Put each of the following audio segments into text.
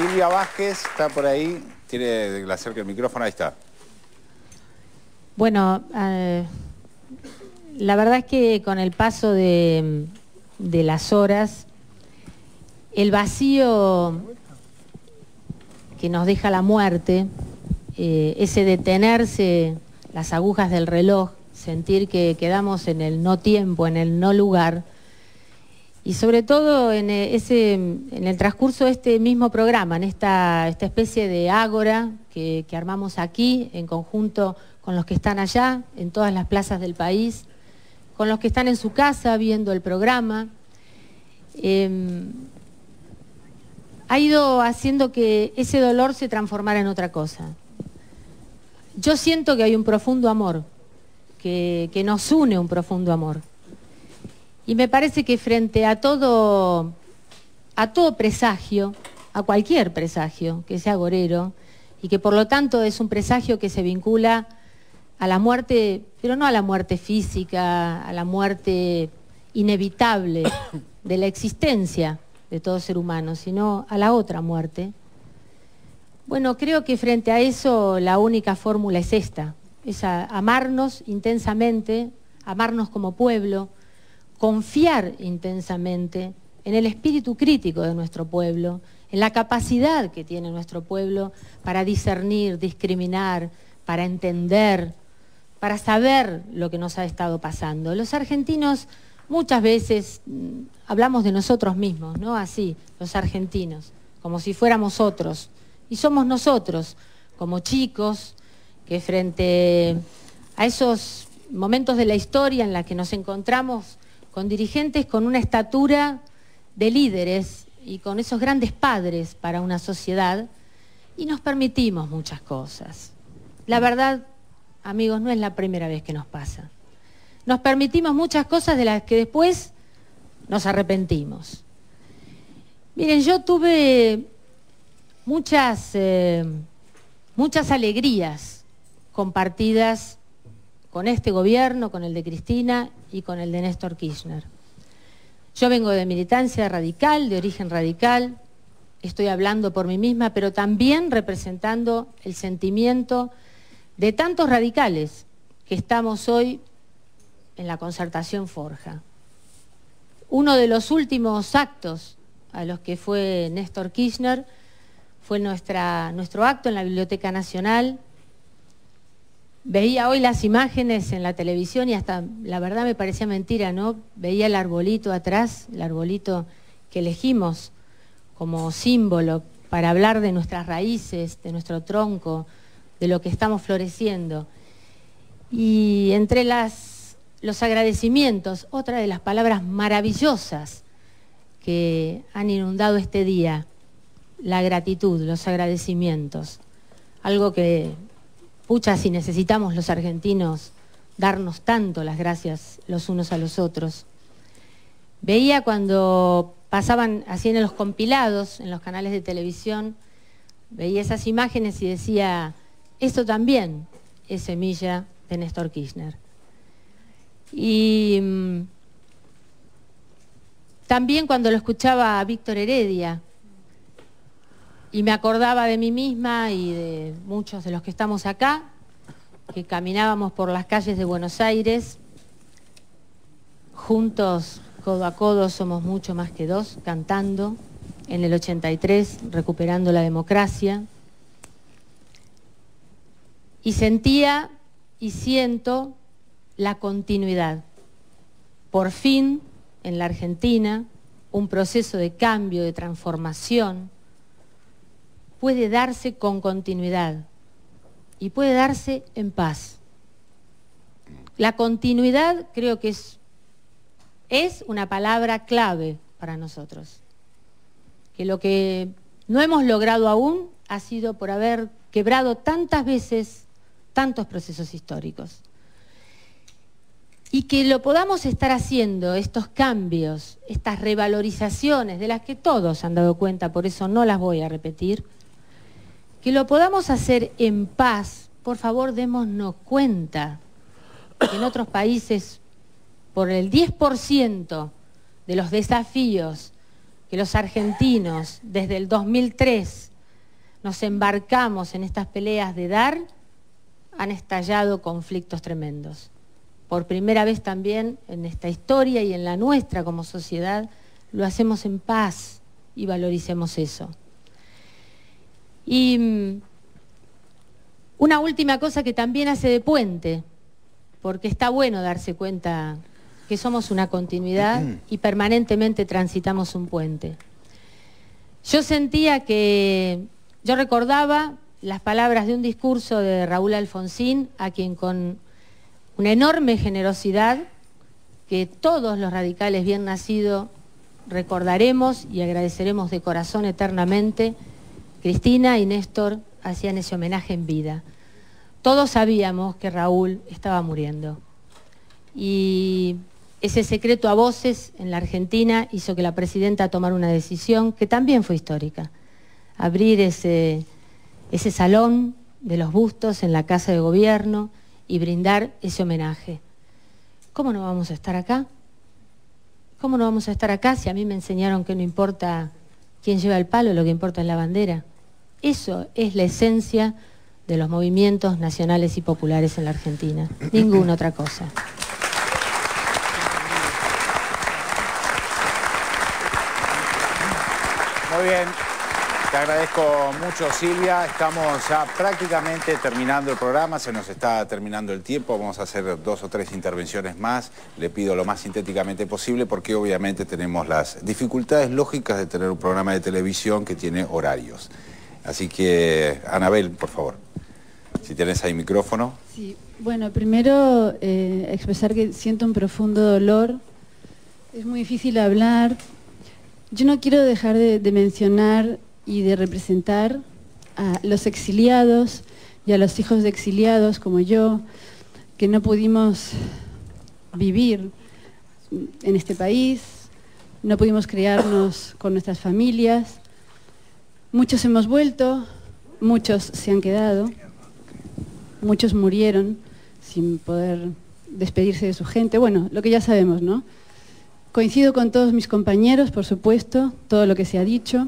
Silvia Vázquez está por ahí, tiene que le acerque el micrófono, ahí está. Bueno, la verdad es que con el paso de las horas, el vacío que nos deja la muerte, ese detenerse las agujas del reloj, sentir que quedamos en el no tiempo, en el no lugar, y sobre todo en el transcurso de este mismo programa, en esta especie de ágora que armamos aquí, en conjunto con los que están allá, en todas las plazas del país, con los que están en su casa viendo el programa, ha ido haciendo que ese dolor se transformara en otra cosa. Yo siento que hay un profundo amor, que nos une un profundo amor. Y me parece que frente a todo presagio, a cualquier presagio que sea agorero, y que por lo tanto es un presagio que se vincula a la muerte, pero no a la muerte física, a la muerte inevitable de la existencia de todo ser humano, sino a la otra muerte. Bueno, creo que frente a eso la única fórmula es esta, es amarnos intensamente, amarnos como pueblo, confiar intensamente en el espíritu crítico de nuestro pueblo, en la capacidad que tiene nuestro pueblo para discernir, discriminar, para entender, para saber lo que nos ha estado pasando. Los argentinos muchas veces hablamos de nosotros mismos, ¿no? Así, los argentinos, como si fuéramos otros. Y somos nosotros, como chicos, que frente a esos momentos de la historia en la que nos encontramos con dirigentes con una estatura de líderes y con esos grandes padres para una sociedad, y nos permitimos muchas cosas. La verdad, amigos, no es la primera vez que nos pasa. Nos permitimos muchas cosas de las que después nos arrepentimos. Miren, yo tuve muchas alegrías compartidas con este gobierno, con el de Cristina y con el de Néstor Kirchner. Yo vengo de militancia radical, de origen radical, estoy hablando por mí misma, pero también representando el sentimiento de tantos radicales que estamos hoy en la Concertación Forja. Uno de los últimos actos a los que fue Néstor Kirchner fue nuestro acto en la Biblioteca Nacional. Veía hoy las imágenes en la televisión y hasta, la verdad me parecía mentira, ¿no? Veía el arbolito atrás, el arbolito que elegimos como símbolo para hablar de nuestras raíces, de nuestro tronco, de lo que estamos floreciendo. Y entre los agradecimientos, otra de las palabras maravillosas que han inundado este día, la gratitud, los agradecimientos. Algo que, pucha, si necesitamos los argentinos darnos tanto las gracias los unos a los otros. Veía cuando pasaban así en los compilados, en los canales de televisión, veía esas imágenes y decía, esto también es semilla de Néstor Kirchner. Y también cuando lo escuchaba a Víctor Heredia, y me acordaba de mí misma y de muchos de los que estamos acá, que caminábamos por las calles de Buenos Aires, juntos, codo a codo, somos mucho más que dos, cantando, en el 83, recuperando la democracia. Y sentía y siento la continuidad. Por fin, en la Argentina, un proceso de cambio, de transformación, puede darse con continuidad y puede darse en paz. La continuidad creo que es una palabra clave para nosotros. Que lo que no hemos logrado aún ha sido por haber quebrado tantas veces tantos procesos históricos. Y que lo podamos estar haciendo, estos cambios, estas revalorizaciones de las que todos han dado cuenta, por eso no las voy a repetir, que lo podamos hacer en paz. Por favor, démonos cuenta que en otros países, por el 10% de los desafíos que los argentinos desde el 2003 nos embarcamos en estas peleas de dar, han estallado conflictos tremendos. Por primera vez también en esta historia y en la nuestra como sociedad, lo hacemos en paz y valoricemos eso. Y una última cosa que también hace de puente, porque está bueno darse cuenta que somos una continuidad y permanentemente transitamos un puente. Yo recordaba las palabras de un discurso de Raúl Alfonsín, a quien con una enorme generosidad, que todos los radicales bien nacidos recordaremos y agradeceremos de corazón eternamente, Cristina y Néstor hacían ese homenaje en vida. Todos sabíamos que Raúl estaba muriendo. Y ese secreto a voces en la Argentina hizo que la presidenta tomara una decisión que también fue histórica. Abrir ese salón de los bustos en la Casa de Gobierno y brindar ese homenaje. ¿Cómo no vamos a estar acá? ¿Cómo no vamos a estar acá si a mí me enseñaron que no importa quién lleva el palo, lo que importa es la bandera? Eso es la esencia de los movimientos nacionales y populares en la Argentina. Ninguna otra cosa. Muy bien, te agradezco mucho, Silvia. Estamos ya prácticamente terminando el programa, se nos está terminando el tiempo. Vamos a hacer 2 o 3 intervenciones más. Le pido lo más sintéticamente posible porque obviamente tenemos las dificultades lógicas de tener un programa de televisión que tiene horarios. Así que, Anabel, por favor, si tienes ahí micrófono. Sí, bueno, primero expresar que siento un profundo dolor. Es muy difícil hablar. Yo no quiero dejar de mencionar y de representar a los exiliados y a los hijos de exiliados como yo, que no pudimos vivir en este país, no pudimos criarnos con nuestras familias. Muchos hemos vuelto, muchos se han quedado, muchos murieron sin poder despedirse de su gente. Bueno, lo que ya sabemos, ¿no? Coincido con todos mis compañeros, por supuesto, todo lo que se ha dicho.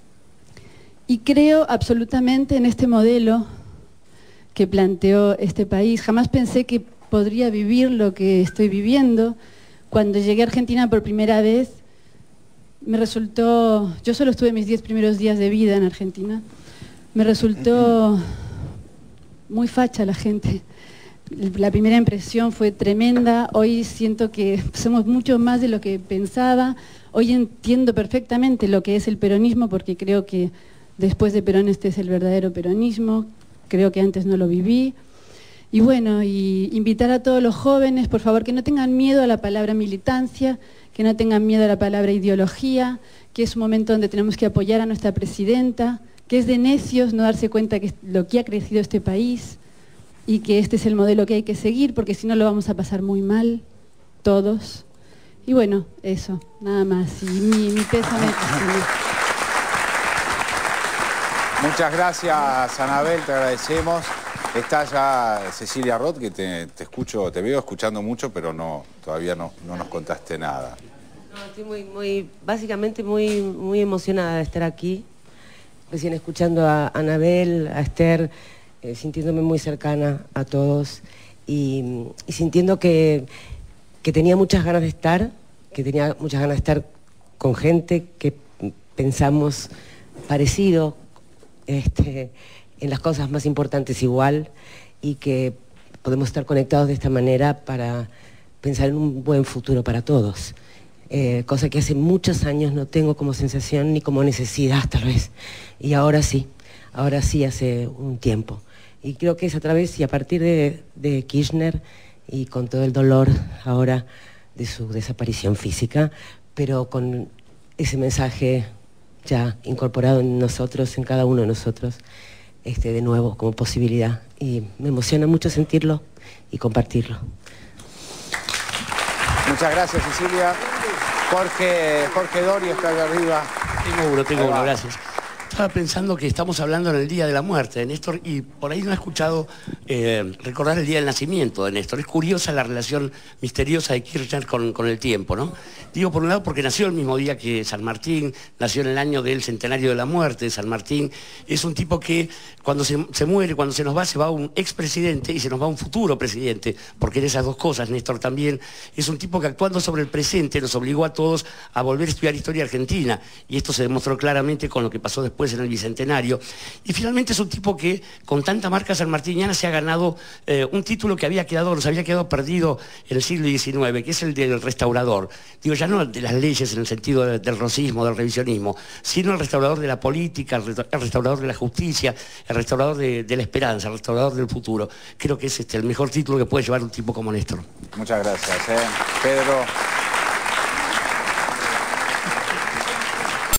Y creo absolutamente en este modelo que planteó este país. Jamás pensé que podría vivir lo que estoy viviendo. Cuando llegué a Argentina por primera vez, me resultó... Yo solo estuve mis 10 primeros días de vida en Argentina. Me resultó muy facha la gente. La primera impresión fue tremenda. Hoy siento que somos mucho más de lo que pensaba. Hoy entiendo perfectamente lo que es el peronismo, porque creo que después de Perón este es el verdadero peronismo. Creo que antes no lo viví. Y bueno, y invitar a todos los jóvenes, por favor, que no tengan miedo a la palabra militancia, que no tengan miedo a la palabra ideología, que es un momento donde tenemos que apoyar a nuestra presidenta, que es de necios no darse cuenta que es lo que ha crecido este país y que este es el modelo que hay que seguir, porque si no lo vamos a pasar muy mal, todos. Y bueno, eso, nada más. Y mi pésame. Muchas gracias, Anabel, te agradecemos. Está ya Cecilia Roth, que te escucho, te veo escuchando mucho, pero todavía no nos contaste nada. No, estoy básicamente muy emocionada de estar aquí, recién escuchando a Anabel, a Esther, sintiéndome muy cercana a todos y sintiendo que tenía muchas ganas de estar, con gente que pensamos parecido, en las cosas más importantes igual, y que podemos estar conectados de esta manera para pensar en un buen futuro para todos. Cosa que hace muchos años no tengo como sensación ni como necesidad tal vez, y ahora sí hace un tiempo. Y creo que es a través y a partir de Kirchner y con todo el dolor ahora de su desaparición física, pero con ese mensaje ya incorporado en nosotros, en cada uno de nosotros, de nuevo como posibilidad. Y me emociona mucho sentirlo y compartirlo. Muchas gracias, Cecilia. Jorge Dorio está ahí arriba. Tengo uno, gracias. Estaba pensando que estamos hablando en el Día de la Muerte de Néstor y por ahí no he escuchado recordar el día del nacimiento de Néstor. Es curiosa la relación misteriosa de Kirchner con el tiempo, ¿no? Digo, por un lado, porque nació el mismo día que San Martín, nació en el año del centenario de la muerte de San Martín. Es un tipo que cuando se muere, cuando se nos va un expresidente y se nos va un futuro presidente, porque en esas dos cosas Néstor también es un tipo que actuando sobre el presente nos obligó a todos a volver a estudiar historia argentina, y esto se demostró claramente con lo que pasó después en el Bicentenario. Y finalmente es un tipo que con tanta marca sanmartiniana se ha ganado un título que nos había quedado perdido en el siglo XIX, que es el del restaurador. Digo, ya no de las leyes en el sentido del rosismo, del revisionismo, sino el restaurador de la política, el restaurador de la justicia, el restaurador de la esperanza, el restaurador del futuro. Creo que es el mejor título que puede llevar un tipo como Néstor. Muchas gracias. Pedro.